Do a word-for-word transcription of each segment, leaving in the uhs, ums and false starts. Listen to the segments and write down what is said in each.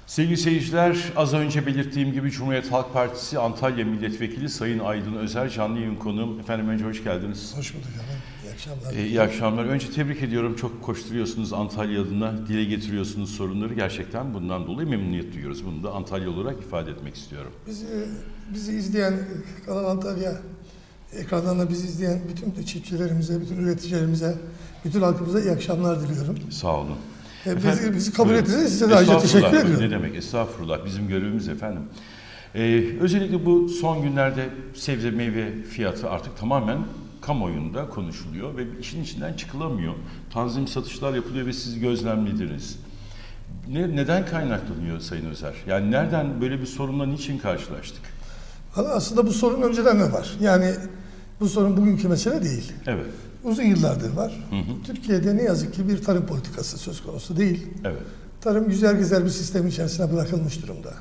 Sevgili seyirciler, az önce belirttiğim gibi Cumhuriyet Halk Partisi Antalya Milletvekili Sayın Aydın Özer canlı yayın konuğum. Efendim önce hoş geldiniz. Hoş bulduk efendim. İyi akşamlar. Ee, iyi akşamlar. Önce tebrik ediyorum. Çok koşturuyorsunuz Antalya adına, dile getiriyorsunuz sorunları. Gerçekten bundan dolayı memnuniyet duyuyoruz. Bunu da Antalya olarak ifade etmek istiyorum. Bizi, bizi izleyen Kanal Antalya ekranlarında bizi izleyen bütün çiftçilerimize, bütün üreticilerimize, bütün halkımıza iyi akşamlar diliyorum. Sağ olun. Efendim, bizi, bizi kabul ettiğiniz size de ayrıca teşekkür ediyorum. Ne demek? Estağfurullah. Bizim görevimiz efendim. Ee, özellikle bu son günlerde sebze meyve fiyatı artık tamamen kamuoyunda konuşuluyor ve işin içinden çıkılamıyor. Tanzim satışlar yapılıyor ve siz gözlemlediniz. Ne, neden kaynaklanıyor Sayın Özer? Yani nereden böyle bir sorunla niçin karşılaştık? Aslında bu sorun önceden de var. Yani bu sorun bugünkü mesele değil. Evet. Uzun yıllardır var. Hı hı. Türkiye'de ne yazık ki bir tarım politikası söz konusu değil. Evet. Tarım güzel güzel bir sistemin içerisine bırakılmış durumda.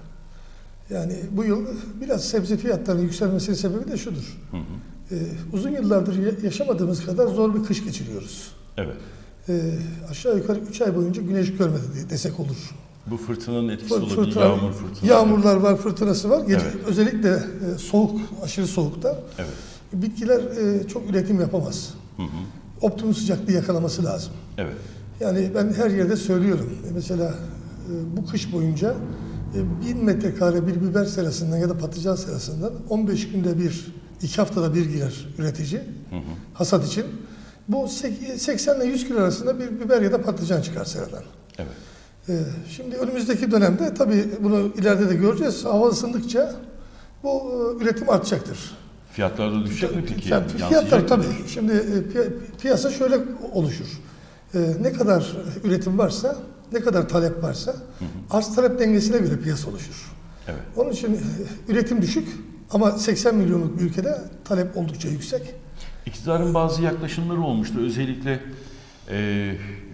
Yani bu yıl biraz sebze fiyatlarının yükselmesinin sebebi de şudur. Hı hı. Ee, uzun yıllardır yaşamadığımız kadar zor bir kış geçiriyoruz. Evet. Ee, aşağı yukarı üç ay boyunca güneş görmedi diye desek olur. Bu fırtınanın etkisi Fırtına, olabilir, yağmur fırtına. Yağmurlar var, fırtınası var. Gece, Evet. Özellikle e, soğuk, aşırı soğukta Evet. bitkiler e, çok üretim yapamaz. Hı hı. Optimum sıcaklığı yakalaması lazım. Evet. Yani ben her yerde söylüyorum. Mesela e, bu kış boyunca e, bin metrekare bir biber serasından ya da patlıcan serasından on beş günde bir, iki haftada bir girer üretici hı hı. hasat için. Bu seksen ile yüz kilo arasında bir biber ya da patlıcan çıkar seradan. Evet. E, şimdi önümüzdeki dönemde tabii bunu ileride de göreceğiz. Hava ısındıkça bu e, üretim artacaktır. Fiyatlar da düşecek mi peki? Yani fiyatlar tabii. Şimdi e, piyasa şöyle oluşur. E, ne kadar üretim varsa, ne kadar talep varsa, hı hı. arz talep dengesine göre piyasa oluşur. Evet. Onun için e, üretim düşük ama seksen milyonluk bir ülkede talep oldukça yüksek. İktidarın bazı yaklaşımları olmuştu. Özellikle e,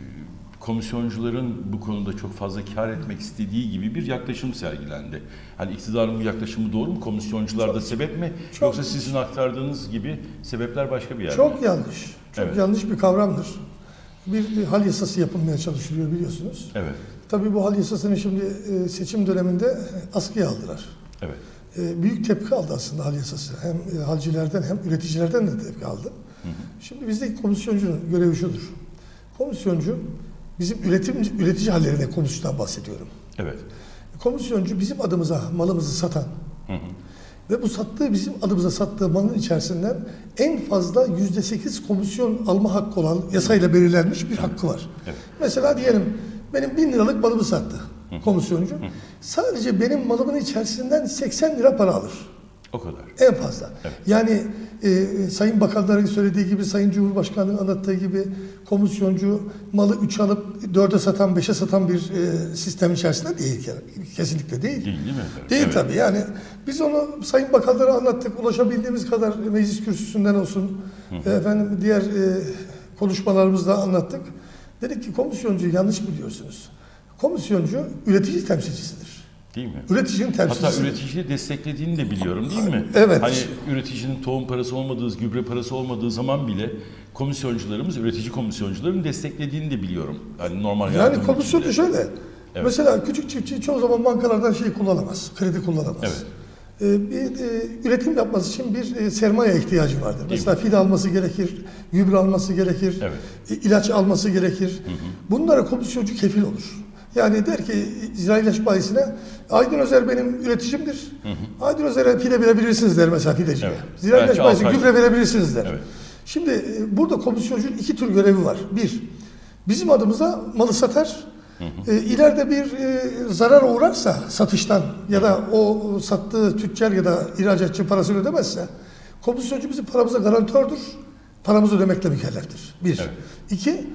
komisyoncuların bu konuda çok fazla kar etmek istediği gibi bir yaklaşım sergilendi. Hani iktidarın bu yaklaşımı doğru mu? Komisyoncular da sebep mi? Çok, Yoksa sizin aktardığınız gibi sebepler başka bir yerde Çok mi? yanlış. Çok evet. yanlış bir kavramdır. Bir, bir hal yasası yapılmaya çalışılıyor biliyorsunuz. Evet. Tabii bu hal yasasını şimdi seçim döneminde askıya aldılar. Evet. Büyük tepki aldı aslında hal yasası. Hem halcilerden hem üreticilerden de tepki aldı. Hı hı. Şimdi bizdeki komisyoncunun görevi şudur. Komisyoncu bizim üretim üretici hallerine komisyondan bahsediyorum. Evet. Komisyoncu bizim adımıza malımızı satan hı hı. ve bu sattığı bizim adımıza sattığı malın içerisinden en fazla yüzde sekiz komisyon alma hakkı olan yasayla belirlenmiş bir hakkı var. Evet. Mesela diyelim benim bin liralık malımı sattı hı. komisyoncu. Hı. Sadece benim malımın içerisinden seksen lira para alır. O kadar. En fazla. Evet. Yani e, Sayın Bakanların söylediği gibi, Sayın Cumhurbaşkanı'nın anlattığı gibi komisyoncu malı üç alıp dörde satan, beşe satan bir e, sistem içerisinde değil. Kesinlikle değil. Değil değil mi? Evet. Değil evet. tabii. Yani biz onu Sayın Bakanlara anlattık. Ulaşabildiğimiz kadar meclis kürsüsünden olsun. Hı hı. Efendim diğer e, konuşmalarımızda anlattık. Dedik ki komisyoncuyu yanlış biliyorsunuz. Komisyoncu üretici temsilcisidir. Değil mi? Üreticinin temsilcisi. Hatta üreticiyi desteklediğini de biliyorum değil mi? Evet. Hani üreticinin tohum parası olmadığı, gübre parası olmadığı zaman bile komisyoncularımız, üretici komisyoncuların desteklediğini de biliyorum. Yani normal Yani komisyoncu şöyle. Evet. Mesela küçük çiftçi çoğu zaman bankalardan şey kullanamaz, kredi kullanamaz. Evet. Ee, bir e, üretim yapması için bir e, sermaye ihtiyacı vardır. Değil Mesela mi? Fide alması gerekir, gübre alması gerekir, evet. e, ilaç alması gerekir. Hı hı. Bunlara komisyoncu kefil olur. Yani der ki zira ilaç bayisine Aydın Özer benim üreticimdir. Hı hı. Aydın Özer'e fide verebilirsiniz der mesela fideciye. Evet. Zira ilaç bayisine gübre verebilirsiniz der. Evet. Şimdi e, burada komisyoncunun iki tür görevi var. Bir, bizim adımıza malı satar. Hı hı. E, ileride bir e, zarar uğrarsa satıştan ya da o sattığı tüccar ya da ihracatçı parasını ödemezse komisyoncu bizim paramıza garantördür. Paramızı ödemekle mükelleftir. Bir. Evet. İki,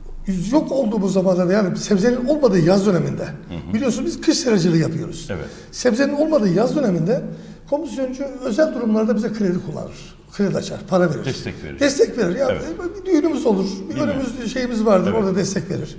yok olduğumuz zamanlarda yani sebzenin olmadığı yaz döneminde hı hı. biliyorsunuz biz kış seracılığı yapıyoruz. Evet. Sebzenin olmadığı yaz döneminde komisyoncu özel durumlarda bize kredi kullanır. Kredi açar, para verir. Destek verir. Destek verir. Yani evet. bir düğünümüz olur, bir Değil önümüz mi? şeyimiz vardır evet. orada destek verir.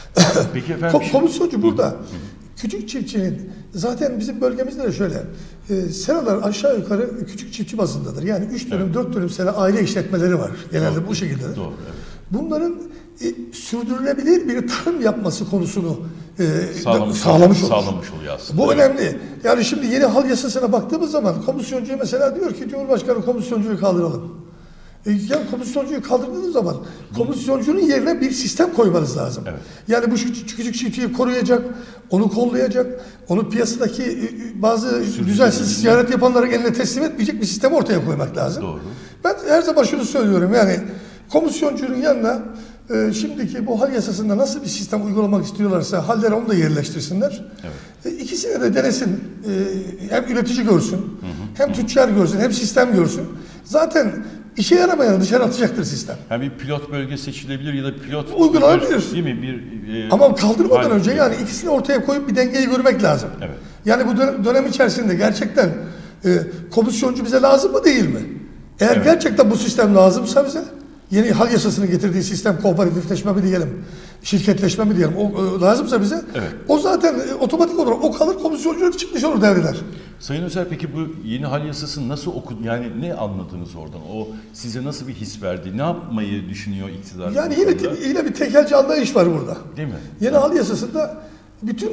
Peki efendim. Komisyoncu burada hı hı. küçük çiftçinin zaten bizim bölgemizde de şöyle e, seralar aşağı yukarı küçük çiftçi bazındadır. Yani üç dönüm, evet. dört dönüm sera aile işletmeleri var. Genelde Doğru. bu şekildedir. Doğru, evet. Bunların e, sürdürülebilir bir tarım yapması konusunu e, sağlamış, sağlamış olur. Sağlamış oluyor aslında. Bu evet. önemli. Yani şimdi yeni hal yasasına baktığımız zaman komisyoncuya mesela diyor ki Cumhurbaşkanı komisyoncuyu kaldıralım. E, yani komisyoncuyu kaldırdığınız zaman komisyoncunun yerine bir sistem koymanız lazım. Evet. Yani bu küçük çiftçiyi koruyacak, onu kollayacak, onu piyasadaki e, bazı düzensiz ticaret yapanların eline teslim etmeyecek bir sistem ortaya koymak lazım. Doğru. Ben her zaman şunu söylüyorum, yani komisyoncunun yanına e, şimdiki bu hal yasasında nasıl bir sistem uygulamak istiyorlarsa hallere onu da yerleştirsinler. Evet. E, ikisini de denesin. E, hem üretici görsün, hı hı. hem tüccar görsün, hem sistem görsün. Zaten işe yaramayanı dışarı atacaktır sistem. Yani bir pilot bölge seçilebilir ya da pilot uygulanabilir. Değil mi? Bir, e, Ama kaldırmadan hal- önce yani ikisini ortaya koyup bir dengeyi görmek lazım. Evet. Yani bu dönem, dönem içerisinde gerçekten e, komisyoncu bize lazım mı değil mi? Eğer evet. gerçekten bu sistem lazımsa bize, yeni hal yasasının getirdiği sistem, kooperatifleşme mi diyelim, şirketleşme mi diyelim, o e, lazımsa bize, evet. o zaten e, otomatik olarak o kalır, komisyonculuk çıkmış olur devreler. Sayın Özer, peki bu yeni hal yasasını nasıl okudun? Yani ne anladınız oradan? O size nasıl bir his verdi? Ne yapmayı düşünüyor iktidar? Yani yine, yine bir tekelci anlayış var burada. Değil mi? Yeni evet. hal yasasında bütün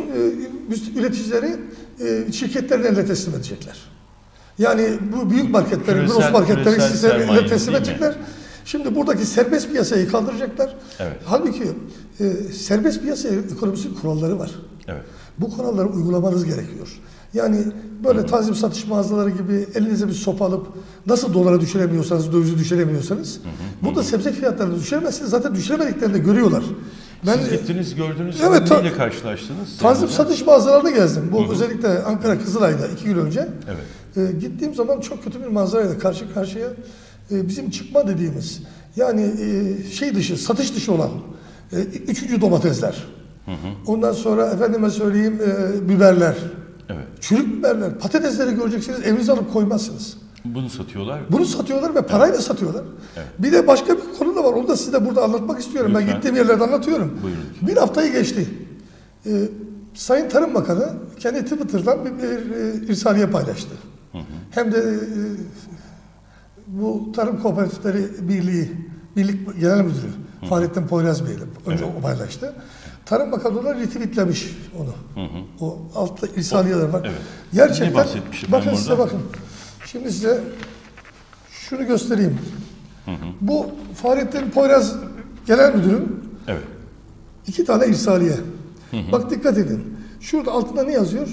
e, üreticileri e, şirketlerin eline teslim edecekler. Yani bu büyük marketlerin, gross marketlerin eline teslim edecekler. Şimdi buradaki serbest piyasayı kaldıracaklar. Evet. Halbuki e, serbest piyasa ekonomisinin kuralları var. Evet. Bu kuralları uygulamanız gerekiyor. Yani böyle Hı-hı. tanzim satış mağazaları gibi elinize bir sopa alıp nasıl dolara düşüremiyorsanız, dövizi düşüremiyorsanız, Hı-hı. burada sebze fiyatlarını düşüremezsiniz. Zaten düşüremediklerini de görüyorlar. Ben, Siz gittiniz, gördünüz, evet, neyle karşılaştınız? Tanzim satış mağazalarına gezdim. Bu Hı-hı. özellikle Ankara Kızılay'da iki gün önce. Evet. E, gittiğim zaman çok kötü bir manzarayla karşı karşıya. E, bizim çıkma dediğimiz, yani e, şey dışı, satış dışı olan e, üçüncü domatesler. Hı hı. Ondan sonra efendime söyleyeyim e, biberler. Evet. Çürük biberler, patatesleri göreceksiniz, evinize alıp koymazsınız. Bunu satıyorlar. Bunu satıyorlar ve parayla evet. satıyorlar. Evet. Bir de başka bir konu da var. Onu da size burada anlatmak istiyorum. Lütfen. Ben gittiğim yerlerde anlatıyorum. Buyurun. Bir haftayı geçti. Ee, Sayın Tarım Bakanı kendi Twitter'dan bir, bir, bir irsaliye paylaştı. Hı hı. Hem de e, bu Tarım Kooperatifleri Birliği, Birlik Genel Müdürü hı hı. Fahrettin Poyraz Bey'le önce evet. o paylaştı. Tarım Bakanı da retweetlemiş onu. Hı hı. O altta irsaliyeler var. Evet. Gerçekten, bakın size bakın. Şimdi size şunu göstereyim. Hı hı. Bu Fahrettin Poyraz Genel Müdürü evet. iki tane irsaliye. Hı hı. Bak dikkat edin. Şurada altında ne yazıyor?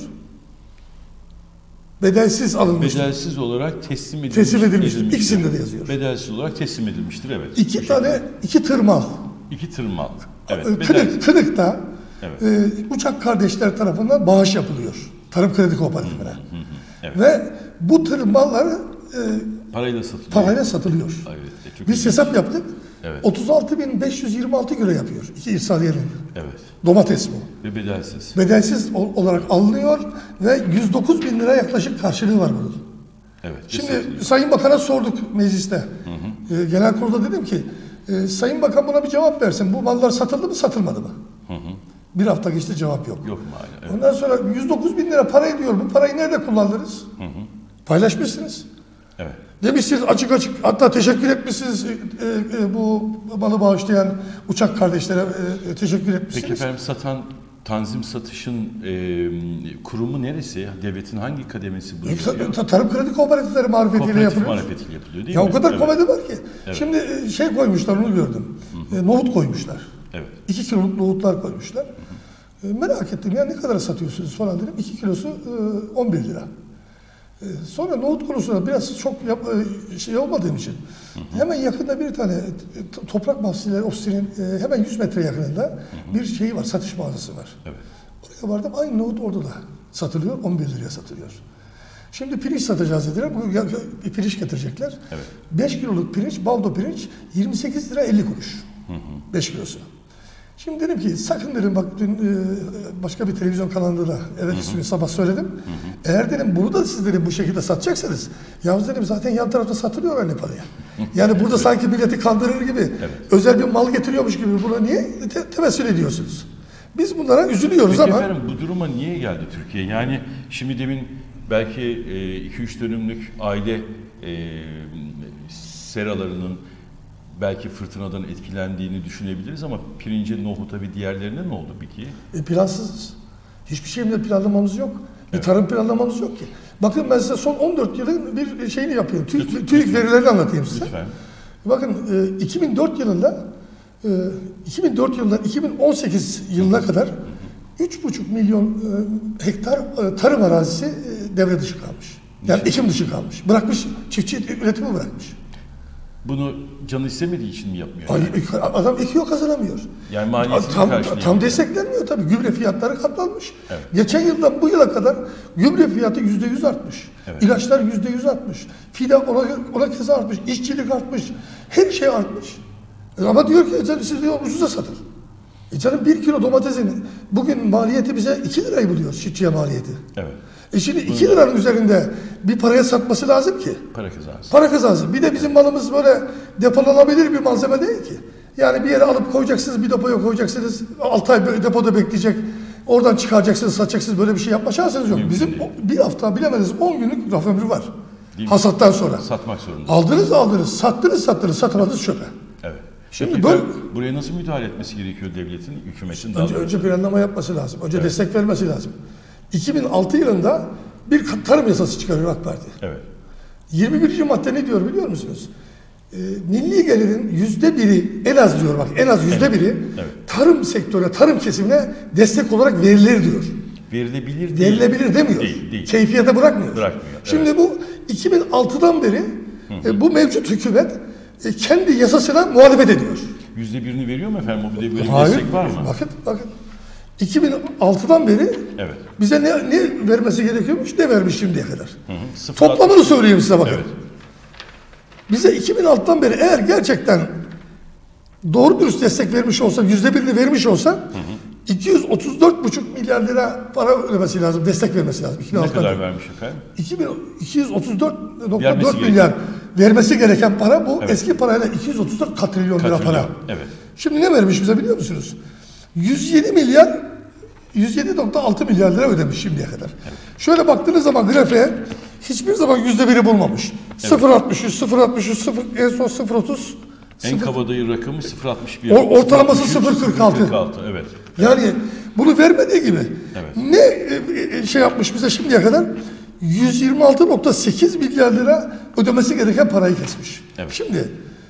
Bedelsiz alınmıştır. Bedelsiz olarak teslim edilmiştir. Teslim edilmiştir. İkisinde de yazıyor. Bedelsiz olarak teslim edilmiştir, evet. İki tane, iki tır mal. İki tır mal. Evet. Kırık, Kırık'ta evet. e, Uçak Kardeşler tarafından bağış yapılıyor. Tarım Kredi Kooperatifine. Hı hı hı. Evet. Ve bu tır malları e, parayla satılıyor. Parayla satılıyor. Evet, biz hesap yaptık. Evet. otuz altı bin beş yüz yirmi altı euro yapıyor. İki irsaliyenin. Evet. Domates bu. Ve bedelsiz. Bedelsiz olarak alınıyor ve yüz dokuz bin lira yaklaşık karşılığı var bunun. Evet. Şimdi satılıyor. Sayın Bakan'a sorduk mecliste. Hı hı. E, genel kurulda dedim ki e, Sayın Bakan buna bir cevap versin. Bu mallar satıldı mı, satılmadı mı? Hı hı. Bir hafta geçti, cevap yok. Yok mu hala? Evet. Ondan sonra yüz dokuz bin lira para ediyor. Bu parayı nerede kullandınız? Hı hı. Paylaşmışsınız. Evet. Demişsiniz açık açık, hatta teşekkür etmişsiniz e, e, bu malı bağışlayan Uçak Kardeşlere e, teşekkür etmişsiniz. Peki efendim, satan tanzim satışın e, kurumu neresi? Devletin hangi kademesi bu? E, ta, Tarım Kredi Kooperatifleri marifetiyle yapılıyor. marifetiyle yapılıyor değil ya mi? O kadar evet. komedi var ki. Evet. Şimdi şey koymuşlar, onu gördüm. Hı hı. E, nohut koymuşlar. Evet. iki kiloluk nohutlar koymuşlar. Hı hı. E, merak ettim ya, ne kadar satıyorsunuz falan dedim. iki kilosu e, on bir lira. E, sonra nohut konusunda biraz çok yap, e, şey olmadığım için hı hı. hemen yakında bir tane e, Toprak Mahsulleri Ofisi'nin e, hemen yüz metre yakınında hı hı. bir şeyi var, satış mağazası var. Evet. Oraya vardım, aynı nohut orada da satılıyor, on bir liraya satılıyor. Şimdi pirinç satacağız dediler. Bugün bir pirinç getirecekler. Evet. beş kiloluk pirinç, baldo pirinç yirmi sekiz lira elli kuruş. Hı hı. beş kilosu. Şimdi dedim ki sakın dedim, bak dün başka bir televizyon kanalında da evet ismini sabah söyledim. Hı hı. Eğer dedim bunu da siz dedim bu şekilde satacaksanız, yalnız dedim zaten yan tarafta satılıyor aynı paraya. Yani burada evet. sanki milleti kandırır gibi, evet. özel bir mal getiriyormuş gibi buna niye te temessül ediyorsunuz? Biz bunlara üzülüyoruz. Peki ama. Efendim, bu duruma niye geldi Türkiye? Yani şimdi demin belki iki üç dönümlük aile e, seralarının belki fırtınadan etkilendiğini düşünebiliriz ama pirince, nohuta ve diğerlerine ne oldu peki? E, plansızız. Hiçbir şeyimde planlamamız yok. Bir evet. tarım planlamamız yok ki. Bakın ben size son on dört yılın bir şeyini yapayım. TÜİK, lütfen, TÜİK lütfen. verilerini anlatayım size. Lütfen. Bakın iki bin dört yılında iki bin dört yılından iki bin on sekiz yılına kadar üç buçuk milyon hektar tarım arazisi devre dışı kalmış. Yani ekim dışı kalmış. Bırakmış, çiftçi üretimi bırakmış. Bunu canı istemediği için mi yapmıyor? Ay, adam ekiyor, kazanamıyor. Yani maliyetini tam, karşılayamıyor. Tam desteklenmiyor tabii. Gübre fiyatları katlanmış. Evet. Geçen yıldan bu yıla kadar gübre fiyatı yüzde yüz artmış. Evet. İlaçlar yüzde yüz artmış. Fide ona, ona keza artmış. İşçilik artmış. Her şey artmış. Ama diyor ki canım siz diyor ucuza satın. E canım bir kilo domatesin bugün maliyeti bize iki lirayı buluyor, çiftçiye maliyeti. Evet. E şimdi iki liranın üzerinde bir paraya satması lazım ki. Para kazansın. Para kazansın. Bir de bizim malımız böyle depolanabilir bir malzeme değil ki. Yani bir yere alıp koyacaksınız, bir depoya koyacaksınız, altı ay depoda bekleyecek, oradan çıkaracaksınız, satacaksınız, böyle bir şey yapma şansınız yok. Mümkün bizim değil. Bir hafta bilemediniz on günlük raf ömrü var. Değil hasattan mi? Sonra. Satmak zorundasınız. Aldınız aldınız, sattınız sattınız, satamadınız çöpe. Evet. Şimdi Peki, böyle, buraya nasıl müdahale etmesi gerekiyor devletin, hükümetin? Önce, önce planlama yapması lazım. Önce evet. destek vermesi lazım. iki bin altı yılında bir tarım yasası çıkarıyor AK Parti. Evet. yirmi birinci madde ne diyor biliyor musunuz? Ee, milli gelirin yüzde biri en az diyor bak en az yüzde biri evet. tarım sektörüne, tarım kesimine destek olarak verilir diyor. Verilebilir değil. Verilebilir demiyor. Değil, değil. Keyfiyete bırakmıyor. Bırakmıyor. Şimdi evet. bu iki bin altıdan beri hı hı. E, bu mevcut hükümet e, kendi yasasına muhalefet ediyor. Yüzde birini veriyor mu efendim? Bu böyle bir Hayır, destek var mı? Bakın bakın. iki bin altıdan beri evet. bize ne, ne vermesi gerekiyormuş, ne vermiş şimdiye kadar. Hı hı. Toplamını söyleyeyim size bakın. Evet. Bize iki bin altıdan beri eğer gerçekten doğru dürüst destek vermiş olsa, yüzde birini vermiş olsa hı hı. iki yüz otuz dört buçuk milyar lira para ödemesi lazım, destek vermesi lazım. Ne kadar vermiş efendim? iki yüz otuz dört nokta dört milyar vermesi gereken para bu. Evet. Eski parayla iki yüz otuz dört katrilyon lira para. Evet. Şimdi ne vermiş bize biliyor musunuz? yüz yedi milyar, yüz yedi nokta altı milyar lira ödemiş şimdiye kadar. Evet. Şöyle baktığınız zaman grafiğe hiçbir zaman yüzde biri bulmamış. Evet. sıfır virgül altmış yüz, sıfır virgül altmış yüz, sıfır, en son sıfır virgül otuz. En kabadayı rakamı sıfır virgül altmış bir. Ortalaması sıfır virgül kırk altı. Evet. Yani bunu vermediği gibi evet. ne şey yapmış bize şimdiye kadar? yüz yirmi altı nokta sekiz milyar lira ödemesi gereken parayı kesmiş. Evet. Şimdi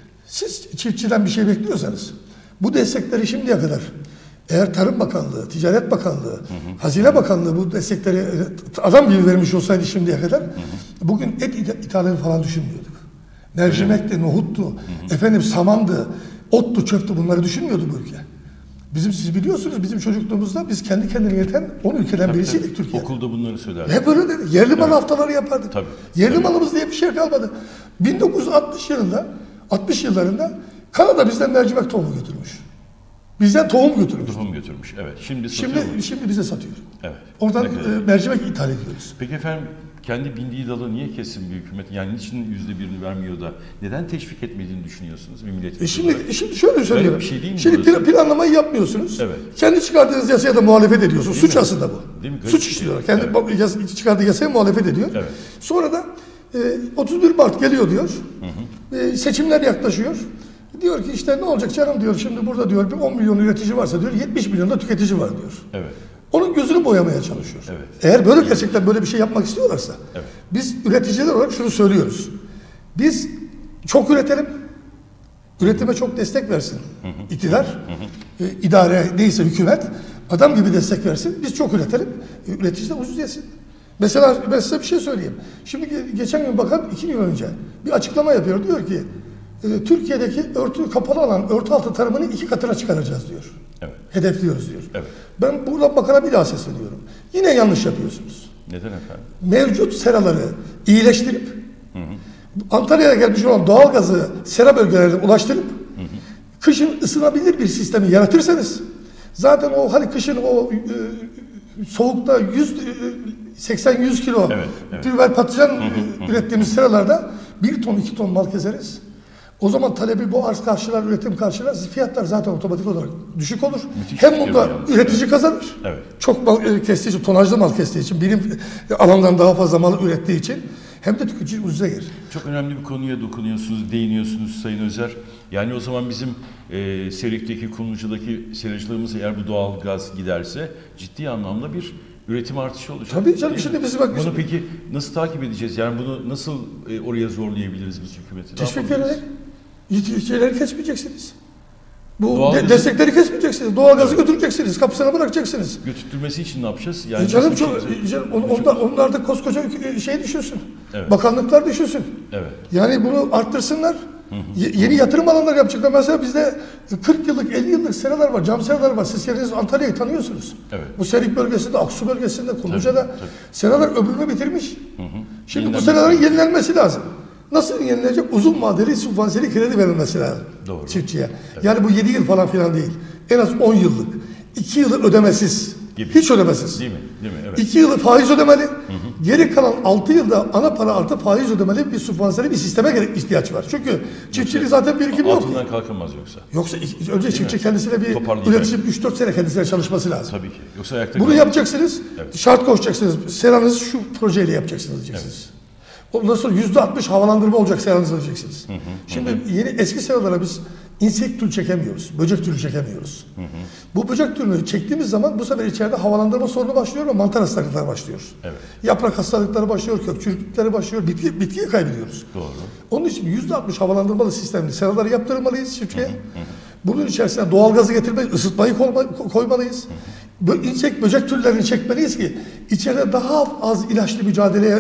siz çiftçiden bir şey bekliyorsanız bu destekleri şimdiye kadar eğer Tarım Bakanlığı, Ticaret Bakanlığı, hı hı. Hazine Bakanlığı bu destekleri adam gibi vermiş olsaydı şimdiye kadar hı hı. bugün et ithalını falan düşünmüyorduk. Mercimekti, nohuttu, hı hı. efendim samandı, ottu, çöptü bunları düşünmüyordu bu ülke. Bizim siz biliyorsunuz bizim çocukluğumuzda biz kendi kendine yeten on ülkeden tabii, birisiydik tabii. Türkiye. Okulda bunları söylerdik. Hep öyle dedi. Yerli mal evet. haftaları yapardık. Tabii. Yerli tabii. malımız diye bir şey kalmadı. bin dokuz yüz altmış yılında, altmış yıllarında Kanada bizden mercimek tohumu götürmüş. Bizden tohum götürmüş. Tohum götürmüş. Evet. Şimdi satıyor Şimdi, mu? şimdi bize satıyor. Evet. Oradan e, mercimek ithal ediyoruz. Peki efendim kendi bindiği dalı niye kessin bir hükümet? Yani niçin yüzde birini vermiyor da neden teşvik etmediğini düşünüyorsunuz bir milletvekili? E şimdi, şimdi şöyle söylüyorum. Bir şey değil mi şimdi burası? planlamayı yapmıyorsunuz. Evet. Kendi çıkardığınız yasaya da muhalefet ediyorsunuz. Değil Suç mi? aslında bu. Değil mi? Suç işliyorlar. Kendi evet. yas çıkardığı yasaya muhalefet ediyor. Evet. Sonra da e, otuz bir Mart geliyor diyor. Hı hı. E, seçimler yaklaşıyor. Diyor ki işte ne olacak canım diyor şimdi burada diyor bir on milyon üretici varsa diyor yetmiş milyon da tüketici var diyor. Evet. Onun gözünü boyamaya çalışıyor. Evet. Eğer böyle gerçekten böyle bir şey yapmak istiyorlarsa evet. biz üreticiler olarak şunu söylüyoruz. Biz çok üretelim. Üretime çok destek versin. Hı hı. İktidar, hı hı. E, idare neyse hükümet adam gibi destek versin. Biz çok üretelim. E, üretici de ucuz yesin. Mesela ben size bir şey söyleyeyim. Şimdi geçen gün bakan iki yıl önce bir açıklama yapıyor. Diyor ki e, Türkiye'deki örtü kapalı alan örtü altı tarımını iki katına çıkaracağız diyor. Evet. Hedefliyoruz diyor. Evet. Ben buradan bakana bir daha sesleniyorum. Yine yanlış yapıyorsunuz. Neden efendim? Mevcut seraları iyileştirip hı hı. Antalya'ya gelmiş olan doğalgazı sera bölgelerine ulaştırıp hı hı. kışın ısınabilir bir sistemi yaratırsanız zaten o hani kışın o e, soğukta yüz seksen yüz kilo evet, evet. biber patlıcan hı hı, hı. ürettiğimiz seralarda bir ton iki ton mal keseriz. O zaman talebi bu arz karşılar, üretim karşılar. Fiyatlar zaten otomatik olarak düşük olur. Müthiş hem bunda üretici evet. kazanır. Evet. Çok mal kestiği için, tonajlı mal kestiği için, birim alandan daha fazla mal ürettiği için. hem de tüketici ucuza gelir. Çok önemli bir konuya dokunuyorsunuz, değiniyorsunuz Sayın Özer. Yani o zaman bizim e, Serik'teki, Kumluca'daki seracılığımız eğer bu doğal gaz giderse ciddi anlamda bir üretim artışı olacak. Tabii canım, şimdi biz bak... Bunu peki nasıl takip edeceğiz? Yani bunu nasıl e, oraya zorlayabiliriz biz hükümeti? Teşvik vererek, şeyleri kesmeyeceksiniz. Bu Doğal de, gazı- destekleri kesmeyeceksiniz. Doğalgazı götüreceksiniz, kapısına bırakacaksınız. Götürtülmesi için ne yapacağız? Yani E canım nasıl çok, bir şey- canım, on- onlar, onlar da koskoca şey düşünsün. Evet. Bakanlıklar düşünsün. Evet. Yani bunu arttırsınlar. Ye- yeni yatırım alanları yapacaklar. Mesela bizde kırk yıllık, elli yıllık seralar var, cam seralar var. Siz kendiniz Antalya'yı tanıyorsunuz. Evet. Bu Serik bölgesinde, Aksu bölgesinde, Kumluca'da Tabii, tabii. seralar ömrünü bitirmiş. Hı hı. Şimdi bu Yenilenmesi seraların lazım. yenilenmesi lazım. Nasıl yenilenecek? Uzun vadeli sübvansiyeli kredi verilmesi lazım Doğru. çiftçiye. Yani bu yedi yıl falan filan değil. En az on yıllık. iki yılı ödemesiz. Gibi. Hiç ödemesiz. Değil mi? Değil mi? Evet. iki yılı faiz ödemeli. Hı hı. Geri kalan altı yılda ana para artı faiz ödemeli bir sübvansiyeli bir sisteme gerek ihtiyaç var. Çünkü çiftçinin zaten birikimi yok. Altından kalkamaz yoksa. Yoksa önce çiftçi kendisine bir Toparlayacak. üretişip üç dört sene kendisine çalışması lazım. Tabii ki. Yoksa ayakta Bunu kalır. yapacaksınız. Evet. Şart koşacaksınız. Seranızı şu projeyle yapacaksınız diyeceksiniz. Ondan sonra yüzde altmış havalandırma olacak seranızı diyeceksiniz. Hı hı, Şimdi hı. yeni eski seralara biz insekt türü çekemiyoruz. Böcek türü çekemiyoruz. Hı hı. Bu böcek türünü çektiğimiz zaman bu sefer içeride havalandırma sorunu başlıyor ve mantar hastalıkları başlıyor. Evet. Yaprak hastalıkları başlıyor, kök çürüklükleri başlıyor. Bitki, bitkiyi kaybediyoruz. Doğru. Onun için yüzde altmış havalandırmalı sistemli seraları yaptırmalıyız çiftçiye. Hı hı, hı. Bunun içerisine doğalgazı getirmeliyiz, ısıtmayı koymalıyız. Hı hı. İnsek, böcek türlerini çekmeliyiz ki içeride daha az ilaçlı mücadeleye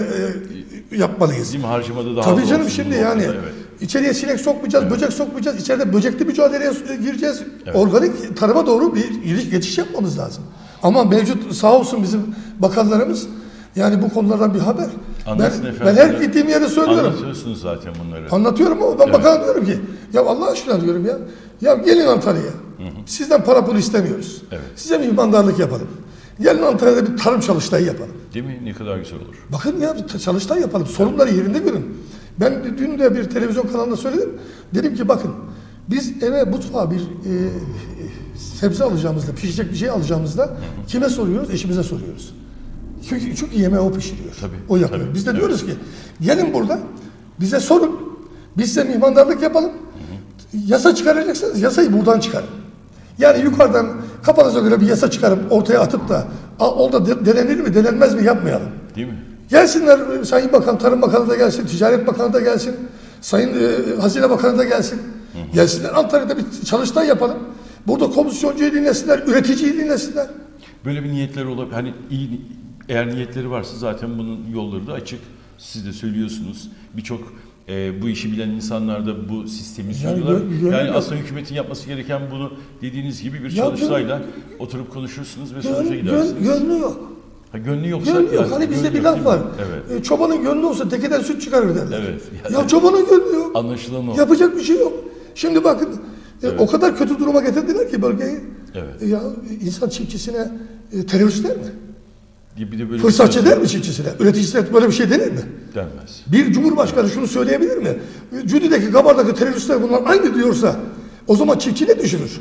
e, yapmalıyız. Değil mi? Harcamada daha Tabii az canım olsun şimdi bu yani noktada, evet. içeriye sinek sokmayacağız, Evet. böcek sokmayacağız. İçeride böcekli mücadeleye gireceğiz. Evet. Organik tarıma doğru bir geçiş yapmamız lazım. Ama mevcut sağ olsun bizim bakanlarımız yani bu konulardan bir haber. Anlatın Ben, efendim. ben her gittiğim yere söylüyorum. Anlatıyorsunuz zaten bunları. Anlatıyorum ama ben Evet. bakana diyorum ki ya Allah aşkına diyorum ya. Ya gelin Antalya'ya. Sizden para pul istemiyoruz. Evet. Size bir imandarlık yapalım. Gelin Antalya'da bir tarım çalıştayı yapalım. Değil mi? Ne kadar güzel olur. Bakın ya bir çalıştay yapalım. Sorunları yerinde görün. Ben dün de bir televizyon kanalında söyledim. Dedim ki bakın biz eve mutfağa bir e, sebze alacağımızda, pişecek bir şey alacağımızda hı hı. kime soruyoruz? Eşimize soruyoruz. Çünkü, çünkü yemeği o pişiriyor. Tabii, o yapıyor. tabii, Biz de evet. diyoruz ki gelin burada bize sorun. Biz size mihmandarlık yapalım. Hı hı. Yasa çıkaracaksınız. Yasayı buradan çıkarın. Yani yukarıdan kafanıza göre bir yasa çıkarıp ortaya atıp da orada denenir mi denenmez mi yapmayalım. Değil mi? Gelsinler Sayın Bakan, Tarım Bakanı da gelsin, Ticaret Bakanı da gelsin, Sayın e, Hazine Bakanı da gelsin. Hı hı. Gelsinler Antalya'da bir çalıştay yapalım. Burada komisyoncuyu dinlesinler, üreticiyi dinlesinler. Böyle bir niyetleri olabilir. Hani iyi, eğer niyetleri varsa zaten bunun yolları da açık. Siz de söylüyorsunuz. Birçok e, bu işi bilen insanlar da bu sistemi söylüyorlar. Yani, yani aslında hükümetin yapması gereken bunu dediğiniz gibi bir çalıştayla ya, oturup konuşursunuz ve sonuca gidersiniz. Gönlü yok. Ha, gönlü yoksa gönlü yok. yani, Hani bizde gönlü bir yok, laf var. Evet. E, çobanın gönlü olsa tekeden süt çıkarır derler. Evet. Yani, ya çobanın gönlü yok. Anlaşılan o. Yapacak bir şey yok. Şimdi bakın evet. e, o kadar kötü duruma getirdiler ki bölgeyi. Evet. E, ya insan çiftçisine e, terörist der mi? Bir de böyle Fırsatçı der mi çiftçisine? Üreticisine böyle bir şey denir mi? Denmez. Bir cumhurbaşkanı şunu söyleyebilir mi? Cudi'deki, Gabar'daki teröristler bunlar aynı diyorsa o zaman çiftçi ne düşünür?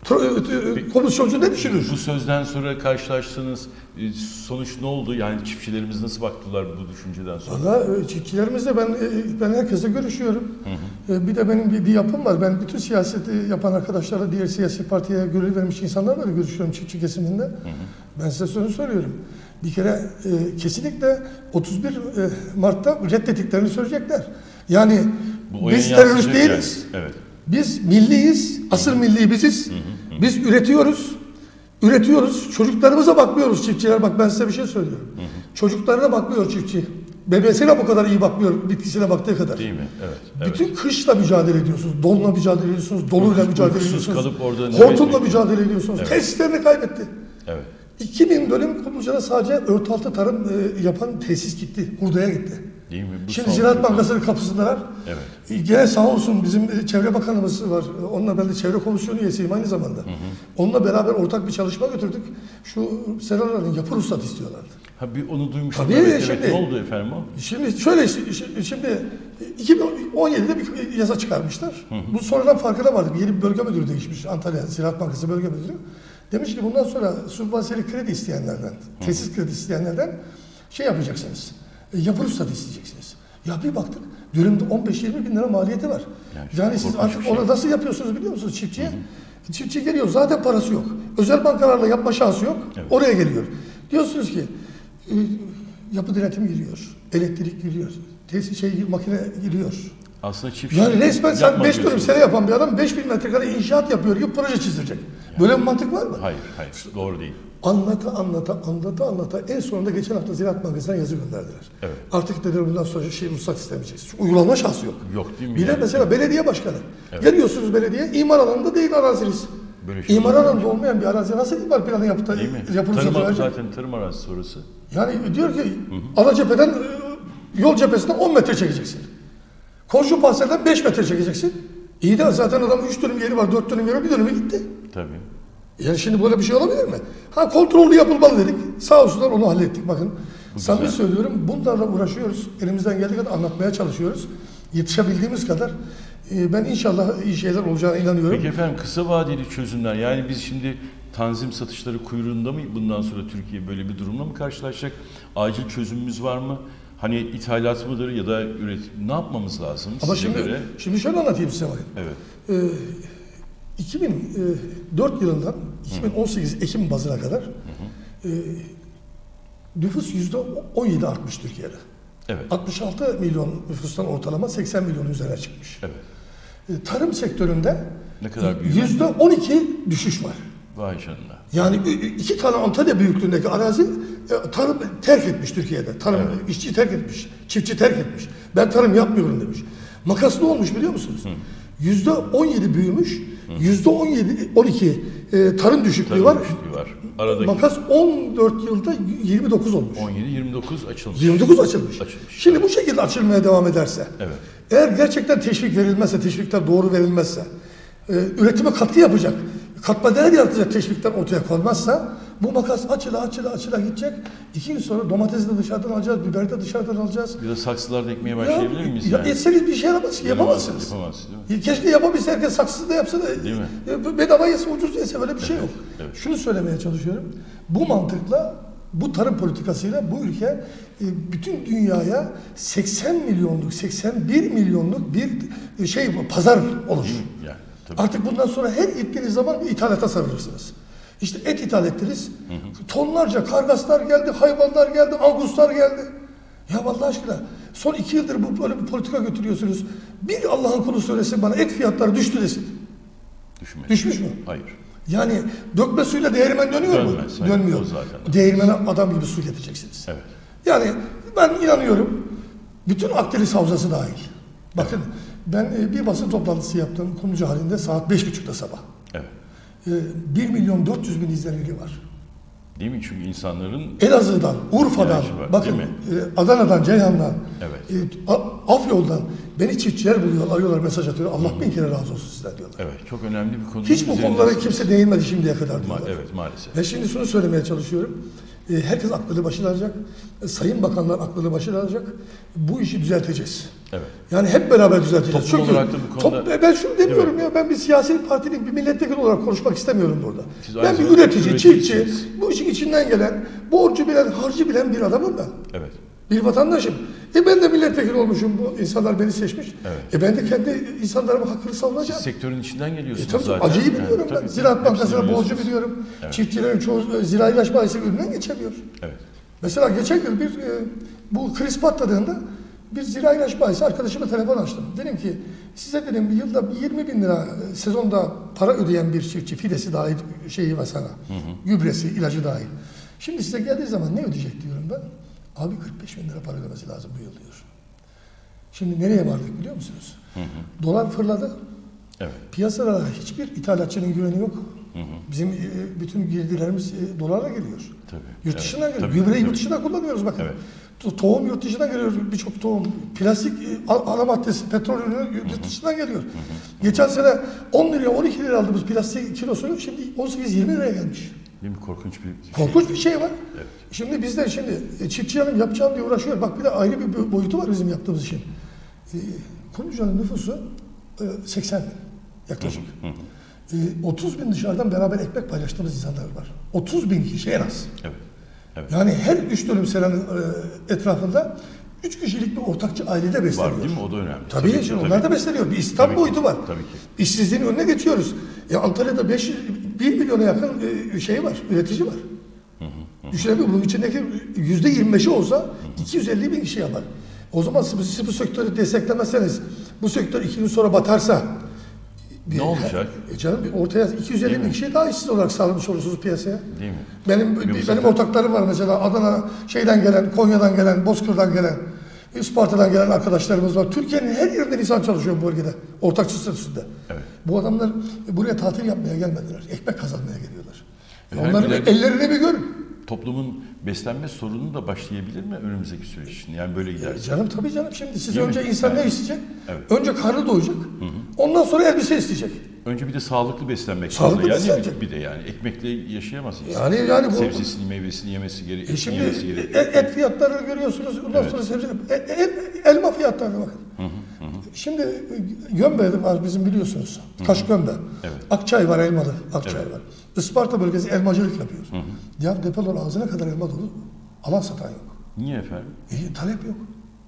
Komisyoncu ne düşünür? Bu sözden sonra karşılaştığınız sonuç ne oldu? Yani çiftçilerimiz nasıl baktılar bu düşünceden sonra? Valla çiftçilerimizle ben ben herkesle görüşüyorum. Hı hı. Bir de benim bir, bir yapım var. Ben bütün siyaseti yapan arkadaşlarla, diğer siyasi partiye görev vermiş insanlarla da görüşüyorum çiftçi kesiminde. Hı hı. Ben size şunu söylüyorum. Bir kere e, kesinlikle otuz bir Mart'ta reddettiklerini söyleyecekler. Yani bu biz terörist değiliz. Yani. Evet. Biz milliyiz, asıl milli biziz. Hı hı hı. Biz üretiyoruz, üretiyoruz. Çocuklarımıza bakmıyoruz çiftçiler. Bak ben size bir şey söylüyorum. Hı hı. Çocuklarına bakmıyor çiftçi. Bebesine bu kadar iyi bakmıyor, bitkisine baktığı kadar. Değil mi? Evet. evet. Bütün kışla mücadele ediyorsunuz, donla mücadele ediyorsunuz, doluyla mücadele ediyorsunuz. Kalıp orada hortumla mücadele ediyorsunuz. Evet. Tesislerini kaybetti. Evet. iki bin dönüm Kumluca'da sadece örtü altı tarım e, yapan tesis gitti, hurdaya gitti. Değil mi? Bu Şimdi Ziraat Bankası'nın kapısındalar. Evet. Gene sağ olsun bizim Çevre Bakanımız var. Onunla ben de Çevre Komisyonu üyesiyim aynı zamanda. Hı hı. Onunla beraber ortak bir çalışma götürdük. Şu seraların yapı ruhsatı istiyorlardı. Ha bir onu duymuştum. Tabii evet, şimdi, evet. Ne oldu efendim o? Şimdi şöyle şimdi iki bin on yedide bir yasa çıkarmışlar. Hı hı. Bu sonradan farkına vardık. Yeni bir bölge müdürü değişmiş. Antalya Ziraat Bankası bölge müdürü. Demiş ki bundan sonra sübvansiyeli kredi isteyenlerden, tesis kredi isteyenlerden şey yapacaksınız. Yapı ruhsatı isteyeceksiniz. Ya bir baktık dönümde on beş yirmi bin lira maliyeti var. Yani, yani siz artık şey. Onu nasıl yapıyorsunuz biliyor musunuz çiftçiye? Hı hı. Çiftçi geliyor zaten parası yok. Özel bankalarla yapma şansı yok. Evet. Oraya geliyor. Diyorsunuz ki yapı denetim giriyor, elektrik giriyor, tesis şey makine giriyor. Aslında çiftçi yani resmen sen beş dönüm sene yapan bir adam beş bin metrekare inşaat yapıyor gibi proje çizdirecek. Yani. Böyle bir mantık var mı? Hayır, hayır. Doğru değil. Anlata anlata anlata anlata en sonunda geçen hafta Ziraat Bankası'na yazı gönderdiler. Evet. Artık dediler bundan sonra şey ruhsat istemeyeceğiz. Çünkü uygulama şansı yok. Yok değil mi? Bir yani? de mesela belediye başkanı. Evet. Geliyorsunuz belediye, imar alanında değil araziniz. Böyle şey imar alanında şey. olmayan bir arazi nasıl imar planı yaptı? Tarım, zaten tarım arazisi orası. Yani diyor ki ana cepheden yol cephesinden on metre çekeceksin. Komşu parselden beş metre çekeceksin. İyi de zaten adamın üç dönüm yeri var, dört dönüm yeri var, bir dönümü gitti. Tabii. Yani şimdi böyle bir şey olabilir mi? Ha kontrollü yapılmalı dedik. Sağ olsunlar onu hallettik bakın. Samimi söylüyorum bunlarla uğraşıyoruz. Elimizden geldiği kadar anlatmaya çalışıyoruz. Yetişebildiğimiz kadar. Ee, ben inşallah iyi şeyler olacağına inanıyorum. Peki efendim kısa vadeli çözümler yani biz şimdi tanzim satışları kuyruğunda mı bundan sonra Türkiye böyle bir durumla mı karşılaşacak? Acil çözümümüz var mı? Hani ithalat mıdır ya da üretim ne yapmamız lazım? Ama şimdi, göre? şimdi şöyle anlatayım size bakın. Evet. Ee, iki bin dört yılından iki bin on sekiz Hı. Ekim bazına kadar hı hı. E, nüfus yüzde on yedi artmış Türkiye'de. Evet. altmış altı milyon nüfustan ortalama seksen milyonun üzerine çıkmış. Evet. E, tarım sektöründe ne kadar yüzde on iki düşüş var. Vay canına. Yani iki tane Antalya büyüklüğündeki arazi e, tarım terk etmiş Türkiye'de. Tarım evet. işçi terk etmiş, çiftçi terk etmiş. Ben tarım yapmıyorum demiş. Makas ne olmuş biliyor musunuz? yüzde on yedi büyümüş. yüzde on yedi on iki e, tarım düşüklüğü tarım var. Düşüklüğü var. Aradaki makas on dört yılda yirmi dokuz olmuş. on yedi yirmi dokuz açılmış. yirmi dokuz açılmış. açılmış. Şimdi evet. bu şekilde açılmaya devam ederse, evet. eğer gerçekten teşvik verilmezse, teşvikler doğru verilmezse, e, üretime katkı yapacak, katma değer yaratacak teşvikler ortaya konmazsa, bu makas açıla açıla açıla gidecek. İki gün sonra domatesi de dışarıdan alacağız, biberi de dışarıdan alacağız. Bir de saksılarda ekmeye başlayabilir miyiz? Ya, yani? etseniz bir şey yaramaz ki, yapamazsınız. Yapamazsınız Keşke yapabilse herkes saksısı da yapsa da değil mi? bedava yese, ucuz yese, böyle bir şey evet, yok. Evet. Şunu söylemeye çalışıyorum. Bu mantıkla, bu tarım politikasıyla bu ülke bütün dünyaya seksen milyonluk, seksen bir milyonluk bir şey pazar olur. Yani, artık bundan sonra her gittiğiniz zaman ithalata sarılırsınız. İşte et ithal ettiniz. Hı hı. Tonlarca kargaslar geldi, hayvanlar geldi, anguslar geldi. Ya vallahi aşkına son iki yıldır bu böyle bir politika götürüyorsunuz. Bir Allah'ın kulu söylesin bana et fiyatları düştü desin. Düşmedi. Düşmüş mü? Hayır. Yani dökme suyla değirmen dönüyor Dönmez, mu? Dönmüyor. Değirmene adam gibi su getireceksiniz. Evet. Yani ben inanıyorum bütün Akdeniz havzası dahil. Bakın evet. ben bir basın toplantısı yaptım Kumluca halinde saat beş buçukta sabah. Evet. bir milyon dört yüz bin izlenimi var. Değil mi? Çünkü insanların Elazığ'dan, Urfa'dan, var, bakın Adana'dan, Ceyhan'dan, evet. Afyon'dan beni çiftçiler buluyor, arıyorlar, mesaj atıyor. Allah bin kere razı olsun sizden diyorlar. Evet, çok önemli bir konu. Hiç bu konulara kimse değinmedi şimdiye kadar diyorlar. Ma evet, maalesef. Ve şimdi şunu söylemeye çalışıyorum. Herkes aklını başına alacak. Sayın bakanlar aklını başına alacak. Bu işi düzelteceğiz. Evet. Yani hep beraber düzelteceğiz. Toplum Çünkü olarak da bu konuda... top, ben şunu demiyorum evet. ya, ben bir siyasi partinin bir milletvekili olarak konuşmak istemiyorum burada. Siz ben bir üretici, çiftçi, bu işin içinden gelen, borcu bilen, harcı bilen bir adamım ben. Evet. Bir vatandaşım. E ben de milletvekili olmuşum, bu insanlar beni seçmiş. Evet. E ben de kendi insanlarımın hakkını savunacağım. Siz sektörün içinden geliyorsunuz e, tabii, zaten. Acıyı biliyorum yani, ben. Ziraat Bankası'na borcu biliyorum. Evet. Çiftçilerin çoğu zira ilaç bayisi önünden geçemiyor. Evet. Mesela geçen yıl bir e, bu kriz patladığında bir zira ilaç bayisi arkadaşıma telefon açtım. Dedim ki size dedim bir yılda yirmi bin lira sezonda para ödeyen bir çiftçi, fidesi dahil şeyi mesela, hı hı. gübresi, ilacı dahil. Şimdi size geldiği zaman ne ödeyecek diyorum ben. Abi kırk beş bin lira para ödemesi lazım bu yıl diyor. Şimdi nereye vardık biliyor musunuz? Hı hı. Dolar fırladı. Evet. Piyasada hiçbir ithalatçının güveni yok. Hı hı. Bizim e, bütün girdilerimiz e, dolarla geliyor. Tabii. Yurt evet. dışından geliyor. Gübreyi yurt dışından kullanıyoruz bakın. Evet. To tohum yurt dışından geliyor, birçok tohum. Plastik e, ana maddesi, petrol ürünü yurt hı hı. dışından geliyor. Hı hı. Geçen sene on liraya on iki liraya aldığımız plastik kilosunu şimdi on sekiz yirmi liraya gelmiş. Değil mi? Korkunç bir şey. Korkunç bir şey var. Evet. Şimdi bizde şimdi çiftçi hanım yapacağım diye uğraşıyor. Bak bir de ayrı bir boyutu var bizim yaptığımız işin. E, Kumluca'nın nüfusu e, seksen bin yaklaşık. Hı hı hı. E, otuz bin dışarıdan beraber ekmek paylaştığımız insanlar var. otuz bin kişi en az. Evet. Evet. Yani her üç dönüm seranın e, etrafında Üç kişilik bir ortakçı ailede besleniyor. Var değil mi? O da önemli. Tabii, tabii şimdi onlar da besleniyor. Bir istihdam boyutu var. Tabii ki. İşsizliğin önüne geçiyoruz. Ya Antalya'da beş bir milyona yakın e, şey var, üretici var. Düşünebiliyor musun? Bunun içindeki yüzde yirmi beşi olsa iki yüz elli bin kişi yapar. O zaman siz bu sektörü desteklemezseniz, bu sektör iki yıl sonra batarsa ne olacak? E canım ortaya iki yüz elli bin kişi daha işsiz olarak sağlamış olursunuz piyasaya. Değil mi? Benim Bir benim sefer... ortaklarım var mesela Adana şeyden gelen, Konya'dan gelen, Bozkır'dan gelen, Isparta'dan gelen arkadaşlarımız var. Türkiye'nin her yerinden insan çalışıyor bu bölgede. Ortakçı statüsünde. Evet. Bu adamlar buraya tatil yapmaya gelmediler. Ekmek kazanmaya geliyorlar. E onların ileride... ellerini bir görün. Toplumun beslenme sorunu da başlayabilir mi önümüzdeki süreç için? Yani böyle giderse. E canım tabii canım şimdi siz Değil önce mi? insan evet. ne isteyecek? Evet. Önce karnı doyacak. Hı hı. Ondan sonra elbise isteyecek. Önce bir de sağlıklı beslenmek sağlıklı yani beslenecek. Bir de yani ekmekle yaşayamaz insan. Yani yani bu sebzesini, meyvesini yemesi gerekiyor. E şimdi yemesi gerekiyor. Et, et fiyatlarını görüyorsunuz. Ondan evet. sonra sebze e, e, elma fiyatlarına bakın. Hı hı, hı. Şimdi Gömbe var bizim biliyorsunuz. Hı hı. Kaşgömbe. Evet. Akçay var elmalı. Akçay evet. var. Isparta bölgesi elmacılık yapıyor. Hı hı. Ya depolar ağzına kadar elma dolu. Alan satan yok. Niye efendim? E, talep yok.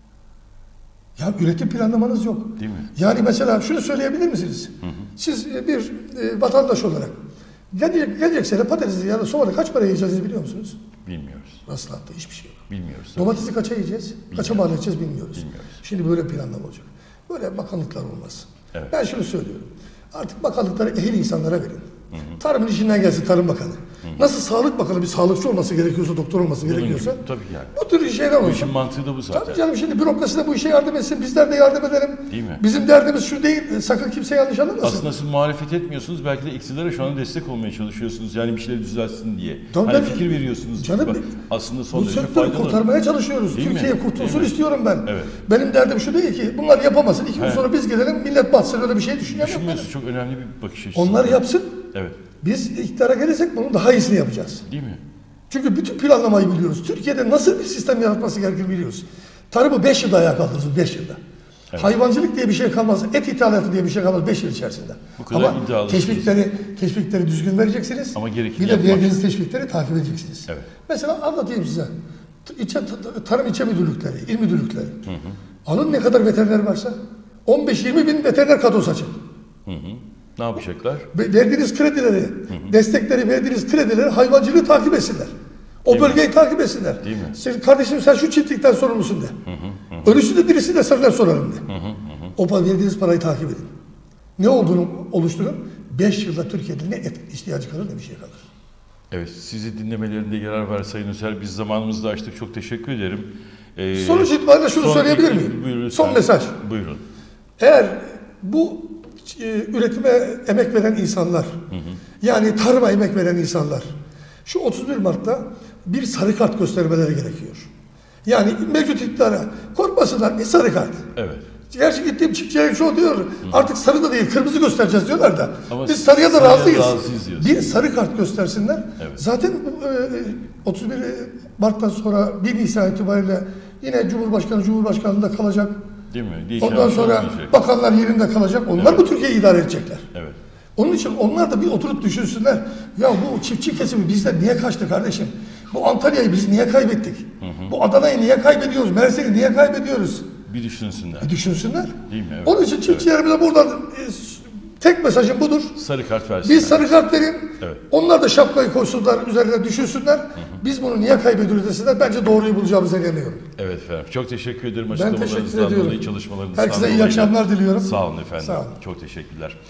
Ya üretim planlamanız yok. Değil mi? Yani mesela şunu söyleyebilir misiniz? Hı hı. Siz bir e, vatandaş olarak gelecek, gelecek sene patatesi ya da soğanı kaç para yiyeceğiz biliyor musunuz? Bilmiyoruz. Rastlantıda hiçbir şey yok. Bilmiyoruz. Domatesi kaça yiyeceğiz? Bilmiyoruz. Kaça mal edeceğiz bilmiyoruz. Bilmiyoruz. Şimdi böyle planlama olacak. Böyle bakanlıklar olmaz. Evet. Ben şunu söylüyorum. Artık bakanlıkları ehil insanlara verin. Hı hı. Tarımın işinden gelsin Tarım Bakanı. Hı hı. Nasıl Sağlık Bakanı bir sağlıkçı olması gerekiyorsa, doktor olması Bunun gerekiyorsa. Gibi, tabii yani. Bu tür şeyler olsun. Bu işin mantığı da bu zaten. Tabii canım şimdi bürokrasi de bu işe yardım etsin. Bizler de yardım edelim. Değil mi? Bizim derdimiz şu değil. Sakın kimse yanlış anlamasın. Aslında siz muhalefet etmiyorsunuz. Belki de iktidara şu an destek olmaya çalışıyorsunuz. Yani bir şeyleri düzelsin diye. Tabii hani ben, fikir veriyorsunuz. Canım, aslında son bu derece sektörü faydalı. kurtarmaya çalışıyoruz. Değil Türkiye mi? kurtulsun Değil mi? istiyorum ben. Evet. Benim derdim şu değil ki bunlar yapamasın. İki gün evet. sonra biz gelelim millet batsın öyle bir şey düşünüyorum. Düşünmüyorsunuz. Çok önemli bir bakış açısı. Onlar yapsın. Evet. Biz iktidara gelirsek bunun daha iyisini yapacağız. Değil mi? Çünkü bütün planlamayı biliyoruz. Türkiye'de nasıl bir sistem yaratması gerektiğini biliyoruz. Tarımı beş yılda ayağa kaldırırız, beş yılda. Evet. Hayvancılık diye bir şey kalmaz, et ithalatı diye bir şey kalmaz beş yıl içerisinde. Bu kadar Ama iddialısınız. teşvikleri, teşvikleri düzgün vereceksiniz. Ama gerekli bir de verdiğiniz teşvikleri takip edeceksiniz. Evet. Mesela anlatayım size. İçe, tarım ilçe müdürlükleri, il müdürlükleri. Hı hı. Alın ne kadar veteriner varsa on beş yirmi bin veteriner kadrosu açın. Hı hı. Ne yapacaklar? Verdiğiniz kredileri, hı hı. destekleri verdiğiniz kredileri hayvancılığı takip etsinler. O Değil bölgeyi mi? takip etsinler. Değil mi? Sen, kardeşim sen şu çiftlikten sorumlusun de. Hı hı hı. Ölüsü de dirisi de senden sorarım de. Hı hı hı. O verdiğiniz parayı takip edin. Ne olduğunu oluşturun. beş yılda Türkiye'de ne et ihtiyacı kalır ne bir şey kalır. Evet, sizi dinlemelerinde yarar var Sayın Öser. Biz zamanımızı da açtık. Çok teşekkür ederim. Ee, Sonuç itibariyle şunu son, söyleyebilir miyim? Buyurun, son mesaj. Buyurun. Eğer bu e, üretime emek veren insanlar, hı hı. yani tarıma emek veren insanlar, şu otuz bir Mart'ta bir sarı kart göstermeleri gerekiyor. Yani mevcut iktidara korkmasınlar bir sarı kart. Evet. Gerçi gittiğim çiftçilerin çoğu diyor Hı. artık sarı da değil kırmızı göstereceğiz diyorlar da. Ama biz sarıya da razıyız. razıyız bir sarı kart göstersinler. Evet. Zaten e, otuz bir Mart'tan sonra bir Nisan itibariyle yine Cumhurbaşkanı Cumhurbaşkanlığında kalacak. Değil mi? Değişen Ondan sonra olmayacak. bakanlar yerinde kalacak. Onlar evet. bu Türkiye'yi idare edecekler. Evet. Onun için onlar da bir oturup düşünsünler. Ya bu çiftçi kesimi bizden niye kaçtı kardeşim? Bu Antalya'yı biz niye kaybettik? Hı hı. Bu Adana'yı niye kaybediyoruz? Mersin'i niye kaybediyoruz? Bir düşünsünler. Bir düşünsünler. Değil mi? Evet. Onun için çiftçilerimize evet. buradan e, tek mesajım budur. Sarı kart versinler. Biz sarı kart verin. Evet. Onlar da şapkayı koysunlar, üzerine düşünsünler. Hı hı. Biz bunu niye kaybediyoruz desinler. Bence doğruyu bulacağımıza inanıyorum. Evet efendim. Çok teşekkür ederim açıklamalarınızdan dolayı, çalışmalarınızdan Herkese iyi akşamlar diliyorum. Sağ olun efendim. Sağ olun. Çok teşekkürler.